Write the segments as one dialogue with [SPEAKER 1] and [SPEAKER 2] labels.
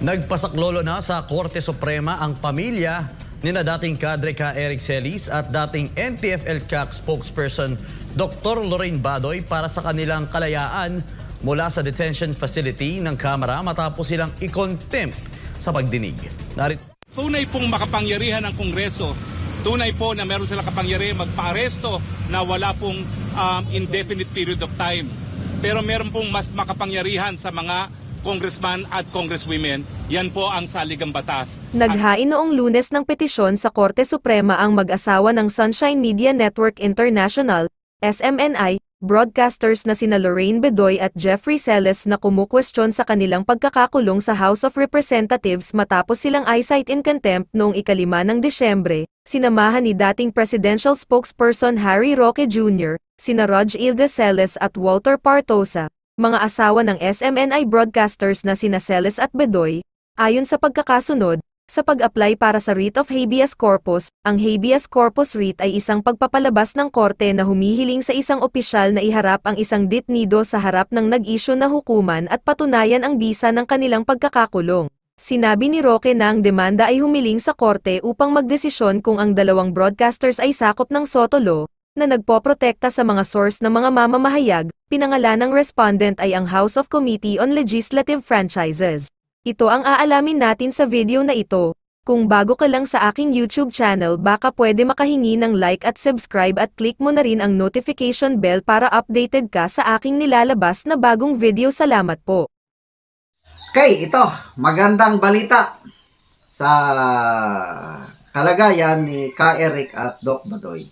[SPEAKER 1] Nagpasaklolo na sa Korte Suprema ang pamilya ni na dating kadre ka Eric Celis at dating NTF-ELCAC spokesperson Dr. Lorraine Badoy para sa kanilang kalayaan mula sa detention facility ng Kamara matapos silang i-contempt sa pagdinig.
[SPEAKER 2] Tunay pong makapangyarihan ng Kongreso. Tunay po na meron silang kapangyarihan magpa-aresto na wala pong indefinite period of time. Pero meron pong mas makapangyarihan sa mga congressman at congresswomen. Yan po ang saligang batas.
[SPEAKER 3] Naghain noong Lunes ng petisyon sa Korte Suprema ang mag-asawa ng Sunshine Media Network International, SMNI, broadcasters na sina Lorraine Badoy at Jeffrey Celis na kumukwestiyon sa kanilang pagkakakulong sa House of Representatives matapos silang i-cite in contempt noong 5 ng Disyembre, sinamahan ni dating presidential spokesperson Harry Roque Jr., sina Rog Ilde Celis at Walter Partosa, mga asawa ng SMNI broadcasters na sina Celis at Badoy. Ayon sa pagkakasunod, sa pag-apply para sa writ of habeas corpus, ang habeas corpus writ ay isang pagpapalabas ng korte na humihiling sa isang opisyal na iharap ang isang detenido sa harap ng nag-issue na hukuman at patunayan ang bisa ng kanilang pagkakakulong. Sinabi ni Roque na ang demanda ay humiling sa korte upang magdesisyon kung ang dalawang broadcasters ay sakop ng SOTO law, na nagpoprotekta sa mga source ng mga mamamahayag. Pinangalan ng respondent ay ang House of Committee on Legislative Franchises. Ito ang aalamin natin sa video na ito. Kung bago ka lang sa aking YouTube channel, baka pwede makahingi ng like at subscribe at click mo na rin ang notification bell para updated ka sa aking nilalabas na bagong video. Salamat po.
[SPEAKER 4] Okay, ito, magandang balita sa kalagayan ni Ka Eric at Doc Badoy.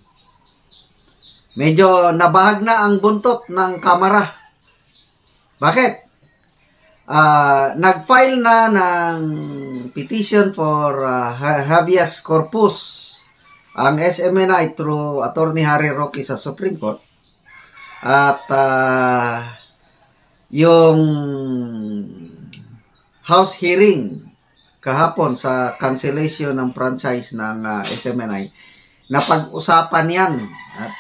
[SPEAKER 4] Medyo nabahag na ang buntot ng Kamara. Bakit? Nag-file na ng petition for habeas corpus ang SMNI through Attorney Harry Roque sa Supreme Court. At yung House hearing kahapon sa cancellation ng franchise ng SMNI, napag-usapan yan. At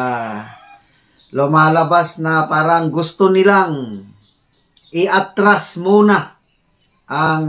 [SPEAKER 4] lumalabas na parang gusto nilang i-atras muna ang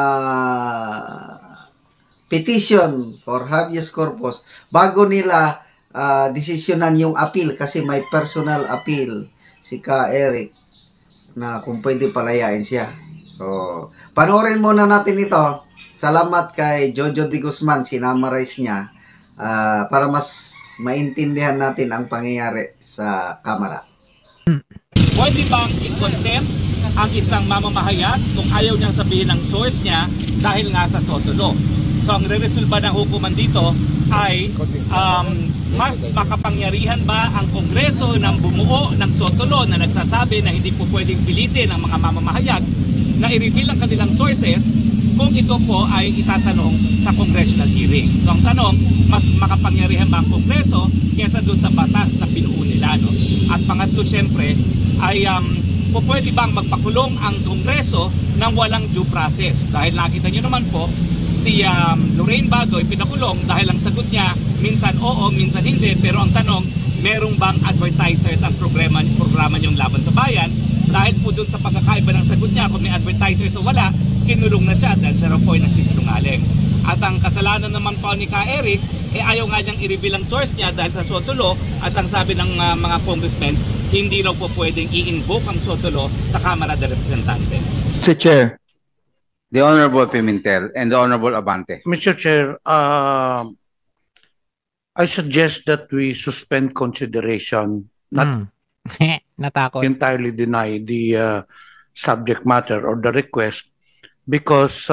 [SPEAKER 4] petition for habeas corpus bago nila desisyonan yung appeal, kasi may personal appeal si Ka Eric na kung pwede palayain siya. So, panoorin muna natin ito. Salamat kay Jojo de Guzman, sinamarize niya para mas maintindihan natin ang pangyayari sa Kamara.
[SPEAKER 2] Pwede bang i-contempt ang isang mamamahayag kung ayaw niyang sabihin ng source niya dahil nga sa SOTO law? So ang re-resolba ng hukuman dito ay mas makapangyarihan ba ang Kongreso ng bumuo ng SOTO law na nagsasabi na hindi po pwedeng pilitin ang mga mamamahayag na i-reveal ang kanilang sources kung ito po ay itatanong sa congressional hearing. So ang tanong, mas makapangyarihan ba ang Kongreso kaysa doon sa batas na binuo nila, no? At pangatlo, syempre, ay pwede bang magpakulong ang Kongreso ng walang due process? Dahil nakita nyo naman po, si Lorraine Badoy pinakulong dahil ang sagot niya, minsan oo, minsan hindi. Pero ang tanong, merong bang advertisers ang programa niyong Laban sa Bayan? Dahil po doon sa pagkakaiba ng sagot niya, kung may advertisers o wala, kinulong na siya dahil siya raw po ay nagsisinungaling. At ang kasalanan naman po ni Ka Eric, ayaw nga niyang i-reveal ang source niya dahil sa SOTO law, at ang sabi ng mga congressmen, hindi raw po pwedeng i-invoke ang SOTO law sa Kamara de Representantes.
[SPEAKER 5] Mr. Chair, the Honorable Pimentel and the Honorable Abante.
[SPEAKER 6] Mr. Chair, I suggest that we suspend consideration, not
[SPEAKER 7] natakot,
[SPEAKER 6] entirely deny the subject matter or the request, because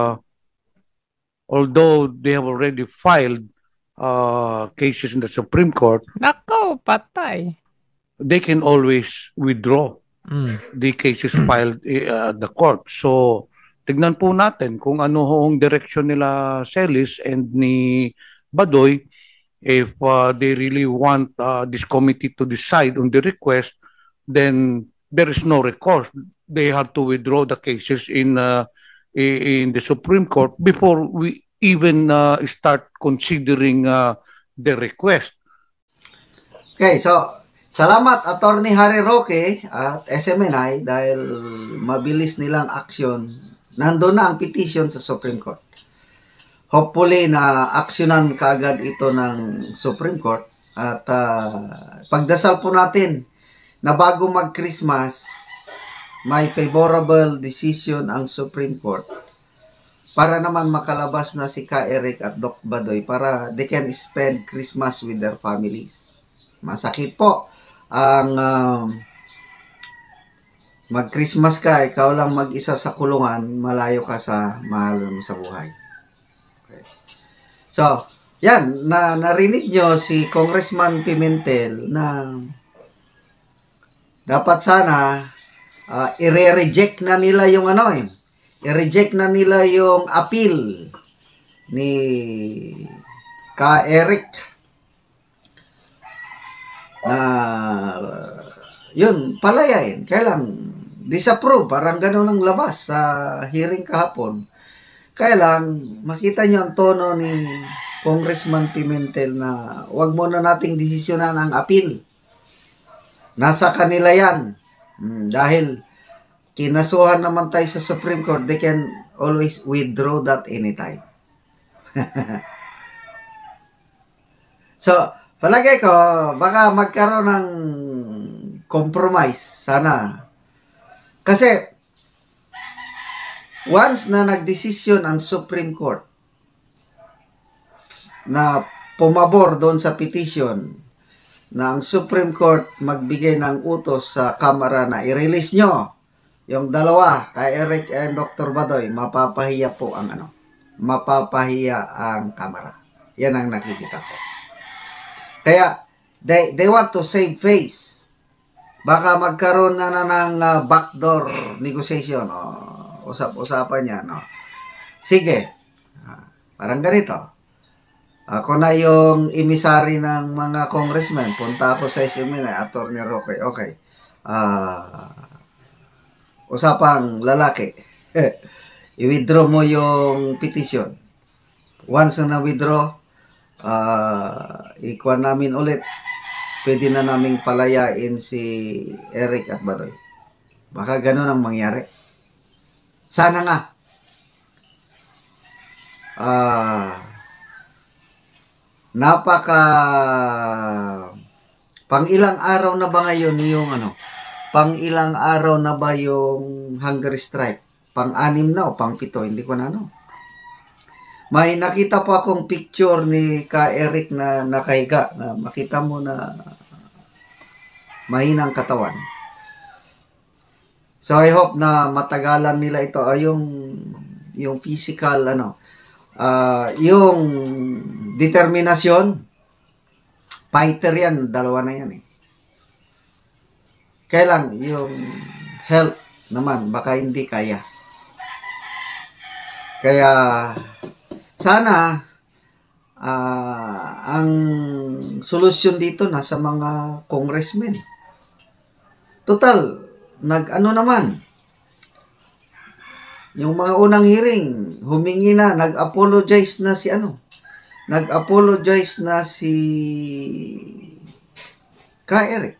[SPEAKER 6] although they have already filed cases in the Supreme Court,
[SPEAKER 7] nako, patay.
[SPEAKER 6] They can always withdraw the cases filed at the court. So, tignan po natin kung ano hoong direction nila Celis and ni Badoy. If they really want this committee to decide on the request, then there is no recourse. They have to withdraw the cases in the Supreme Court before we even start considering the request.
[SPEAKER 4] Okay, so salamat Attorney Harry Roque at SMNI dahil mabilis nilang action Nandun na ang petition sa Supreme Court. Hopefully na aksyonan kaagad ito ng Supreme Court at pagdasal po natin na bago mag-Christmas may favorable decision ang Supreme Court para naman makalabas na si Ka Eric at Doc Badoy para they can spend Christmas with their families. Masakit po ang mag-Christmas ka, ikaw lang mag-isa sa kulungan, malayo ka sa mahal mo sa buhay. Okay. So, yan, narinig nyo si Congressman Pimentel na dapat sana i-reject na nila yung i-reject na nila yung appeal ni Ka Eric na yun, palayain. Kailang disapprove, parang gano'n ang labas sa hearing kahapon. Kailang makita nyo ang tono ni Congressman Pimentel na wag mo na nating desisyonan ang appeal. Nasa kanila yan. Dahil kinasuhan naman tayo sa Supreme Court, they can always withdraw that anytime. So, palagay ko, baka magkaroon ng compromise. Sana. Kasi, once na nagdesisyon ang Supreme Court na pumabor doon sa petition na ang Supreme Court magbigay ng utos sa Kamara na i-release nyo yung dalawa, kay Eric and Dr. Badoy, mapapahiya po ang mapapahiya ang Kamara. Yan ang nakikita ko. Kaya, they want to save face. Baka magkaroon na ng backdoor negotiation o usap-usapan niya. No? Sige, parang ganito. Ako na yung emisary ng mga congressmen. Punta ako sa SMN, Attorney Roque. Okay. Usapang lalaki. I-withdraw mo yung petition. Once na na-withdraw, ikuha namin ulit. Pwede na naming palayain si Eric at Badoy. Baka ganun ang mangyari. Sana nga. Napaka pang ilang araw na ba ngayon yung pang ilang araw na ba yung hunger strike? Pang-6 na o pang-7? Hindi ko na May nakita po akong picture ni Ka Eric na nakahiga, na makita mo na mahinang katawan. So I hope na matagalan nila ito, yung physical, yung determinasyon, fighter yan, dalawa na yan Kailang yung health naman, baka hindi kaya. Kaya, sana, ang solusyon dito nasa mga congressmen. Total, naman. Yung mga unang hearing, humingi na, nag-apologize na si Nag-apologize na si Ka Eric.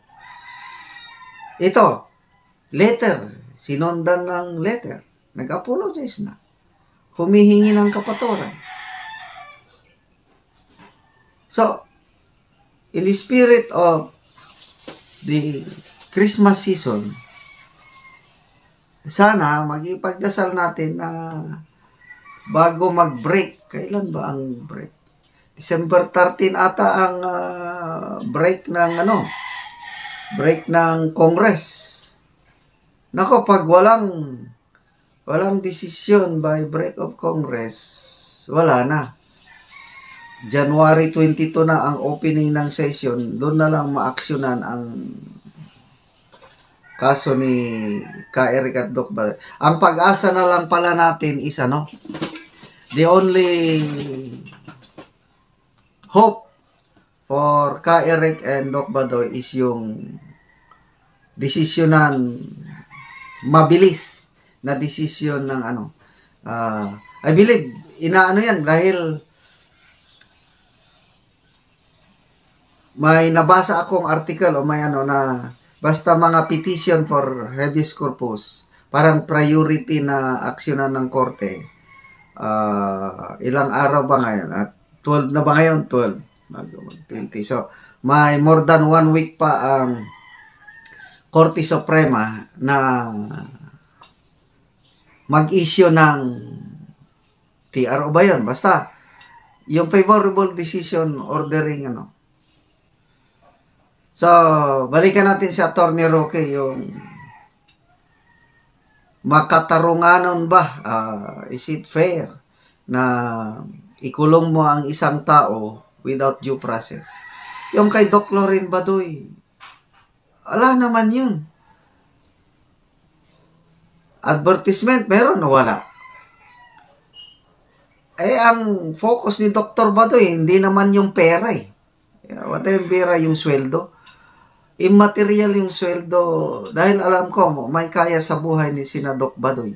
[SPEAKER 4] Ito, letter, sinundan ng letter. Nag-apologize na. Humihingi ng kapatawaran. So, in the spirit of the Christmas season, sana magipagdasal natin na bago mag-break. Kailan ba ang break? December 13 ata ang break ng break ng Congress. Nako, pag walang desisyon by break of Congress, wala na. January 22 na ang opening ng session, doon na lang maaksyonan ang kaso ni Ka Eric at Doc Badoy. Ang pag-asa na lang pala natin is the only hope for Ka Eric and Doc Badoy is yung desisyonan, mabilis na desisyon ng I believe, yan dahil may nabasa akong article o may na basta mga petition for habeas corpus, parang priority na aksyonan ng korte. Ilang araw ba ngayon? At 12 na ba ngayon? 12. 20. So, may more than 1 week pa ang Korte Suprema na mag-issue ng TRO ba yun? Basta, yung favorable decision ordering, ano. So, balikan natin si Atty. Roque, yung makatarunganon ba? Is it fair na ikulong mo ang isang tao without due process? Yung kay Doc Loren Badoy, ala naman yun. Advertisement, meron o wala? Ang focus ni Dr. Badoy, hindi naman yung pera eh. Whatever pera yung sweldo. Immaterial yung sweldo. Dahil alam ko, may kaya sa buhay ni sina Doc Badoy.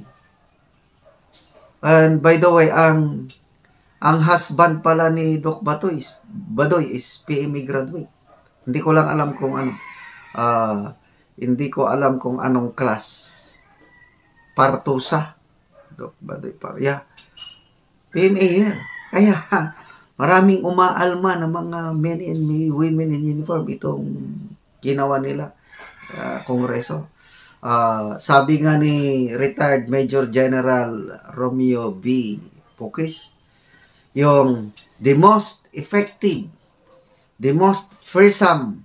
[SPEAKER 4] And by the way, ang husband pala ni Doc Badoy is PME graduate. Hindi ko lang alam kung ano. Hindi ko alam kung anong class. Partusa. Doc Badoy yeah. PMA yan. Kaya maraming umaalma ng mga men and women in uniform itong ginawa nila Kongreso. Sabi nga ni retired Major General Romeo V. Pukis, yung the most effective, the most fearsome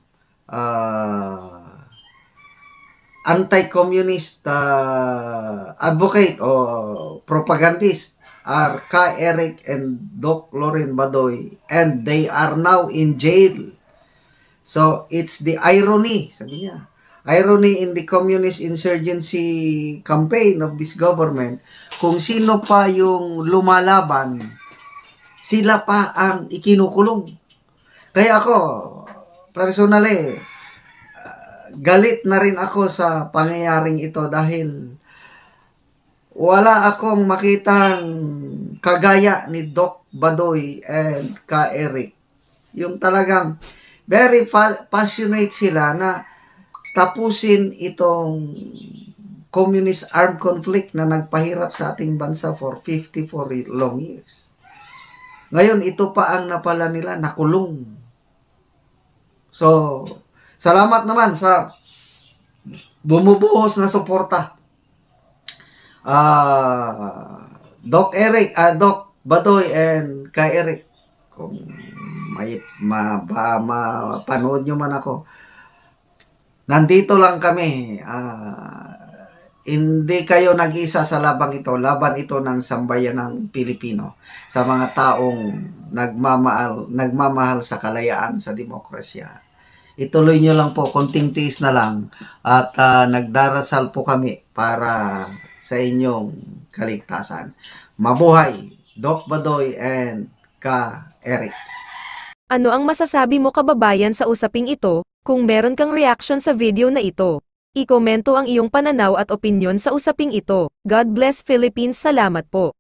[SPEAKER 4] anti-communist advocate o propagandist are Ka Eric and Doc Loren Badoy, and they are now in jail. So, it's the irony, sabi niya, irony in the communist insurgency campaign of this government, kung sino pa yung lumalaban, sila pa ang ikinukulong. Kaya ako, personally, galit na rin ako sa pangyayaring ito dahil wala akong makitang kagaya ni Doc Badoy and Ka Eric. Yung talagang very passionate sila na tapusin itong communist armed conflict na nagpahirap sa ating bansa for 54 long years. Ngayon, ito pa ang napala nila, nakulong. So, salamat naman sa bumubuhos na suporta. Doc Badoy and Ka Eric, kung may mapanood nyo man ako, nandito lang kami. Hindi kayo nag-isa sa labang ito. Laban ito ng sambayan ng Pilipino sa mga taong nagmamahal sa kalayaan, sa demokrasya. Ituloy nyo lang po, konting tiis na lang, at nagdarasal po kami para sa inyong kaligtasan. Mabuhay, Doc Badoy and Ka Eric.
[SPEAKER 3] Ano ang masasabi mo kababayan sa usaping ito? Kung meron kang reaction sa video na ito, i-komento ang iyong pananaw at opinyon sa usaping ito. God bless Philippines. Salamat po.